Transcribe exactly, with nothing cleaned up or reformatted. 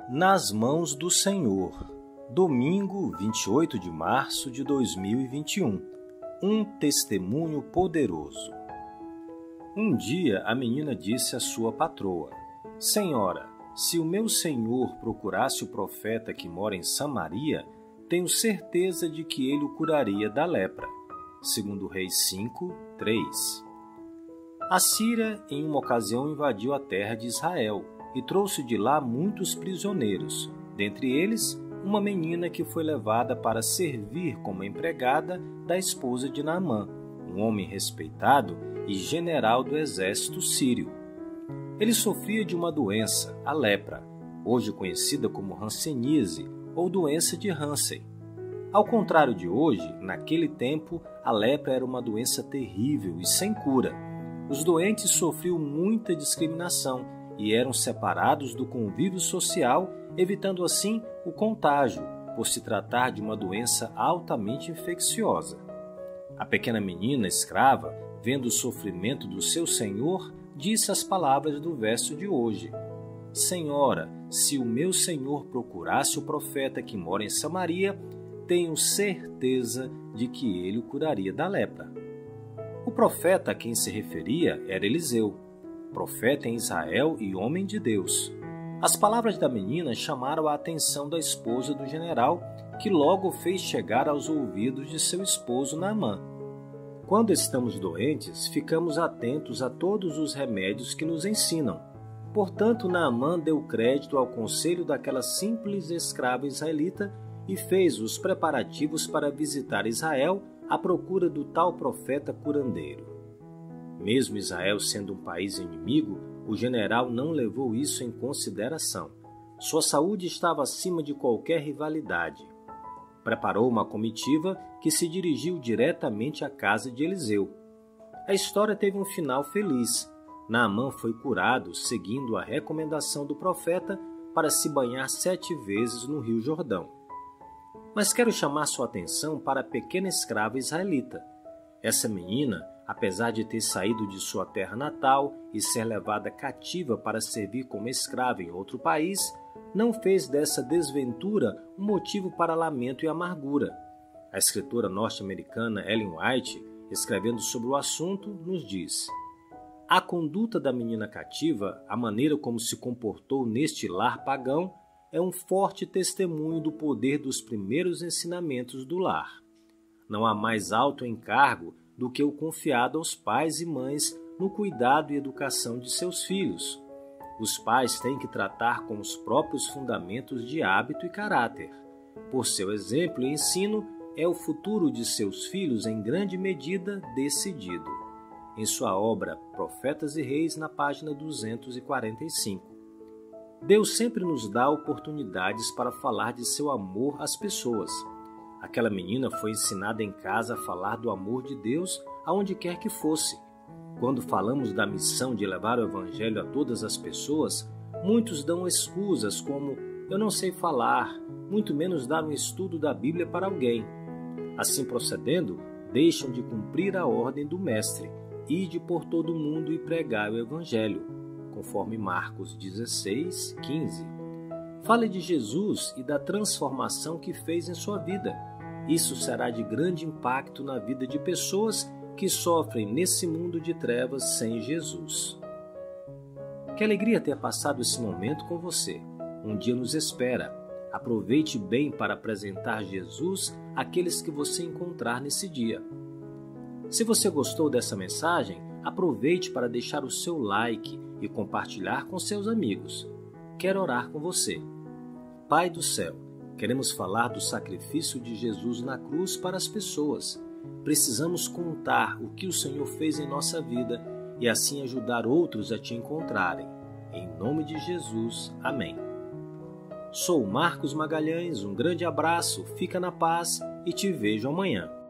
Nas mãos do Senhor, domingo, vinte e oito de março de dois mil e vinte e um. Um testemunho poderoso. Um dia a menina disse à sua patroa: Senhora, se o meu senhor procurasse o profeta que mora em Samaria, tenho certeza de que ele o curaria da lepra. Segundo Reis cinco, três. A Síria, em uma ocasião, invadiu a terra de Israel e trouxe de lá muitos prisioneiros, dentre eles uma menina que foi levada para servir como empregada da esposa de Naamã, um homem respeitado e general do exército sírio. Ele sofria de uma doença, a lepra, hoje conhecida como hanseníase ou doença de Hansen. Ao contrário de hoje, naquele tempo, a lepra era uma doença terrível e sem cura. Os doentes sofriam muita discriminação e eram separados do convívio social, evitando assim o contágio, por se tratar de uma doença altamente infecciosa. A pequena menina escrava, vendo o sofrimento do seu senhor, disse as palavras do verso de hoje: Senhora, se o meu senhor procurasse o profeta que mora em Samaria, tenho certeza de que ele o curaria da lepra. O profeta a quem se referia era Eliseu, profeta em Israel e homem de Deus. As palavras da menina chamaram a atenção da esposa do general, que logo fez chegar aos ouvidos de seu esposo Naamã. Quando estamos doentes, ficamos atentos a todos os remédios que nos ensinam. Portanto, Naamã deu crédito ao conselho daquela simples escrava israelita e fez os preparativos para visitar Israel à procura do tal profeta curandeiro. Mesmo Israel sendo um país inimigo, o general não levou isso em consideração. Sua saúde estava acima de qualquer rivalidade. Preparou uma comitiva que se dirigiu diretamente à casa de Eliseu. A história teve um final feliz. Naamã foi curado seguindo a recomendação do profeta para se banhar sete vezes no Rio Jordão. Mas quero chamar sua atenção para a pequena escrava israelita. Essa menina, apesar de ter saído de sua terra natal e ser levada cativa para servir como escrava em outro país, não fez dessa desventura um motivo para lamento e amargura. A escritora norte-americana Ellen White, escrevendo sobre o assunto, nos diz: a conduta da menina cativa, a maneira como se comportou neste lar pagão, é um forte testemunho do poder dos primeiros ensinamentos do lar. Não há mais alto encargo do que o confiado aos pais e mães no cuidado e educação de seus filhos. Os pais têm que tratar com os próprios fundamentos de hábito e caráter. Por seu exemplo e ensino, é o futuro de seus filhos em grande medida decidido. Em sua obra Profetas e Reis, na página duzentos e quarenta e cinco. Deus sempre nos dá oportunidades para falar de seu amor às pessoas. Aquela menina foi ensinada em casa a falar do amor de Deus aonde quer que fosse. Quando falamos da missão de levar o Evangelho a todas as pessoas, muitos dão excusas como eu não sei falar, muito menos dar um estudo da Bíblia para alguém. Assim procedendo, deixam de cumprir a ordem do Mestre, ide por todo o mundo e pregai o Evangelho, conforme Marcos dezesseis, quinze. Fale de Jesus e da transformação que fez em sua vida. Isso será de grande impacto na vida de pessoas que sofrem nesse mundo de trevas sem Jesus. Que alegria ter passado esse momento com você. Um dia nos espera. Aproveite bem para apresentar Jesus àqueles que você encontrar nesse dia. Se você gostou dessa mensagem, aproveite para deixar o seu like e compartilhar com seus amigos. Quero orar com você. Pai do céu, queremos falar do sacrifício de Jesus na cruz para as pessoas. Precisamos contar o que o Senhor fez em nossa vida e assim ajudar outros a te encontrarem. Em nome de Jesus, amém. Sou Marcos Magalhães, um grande abraço, fica na paz e te vejo amanhã.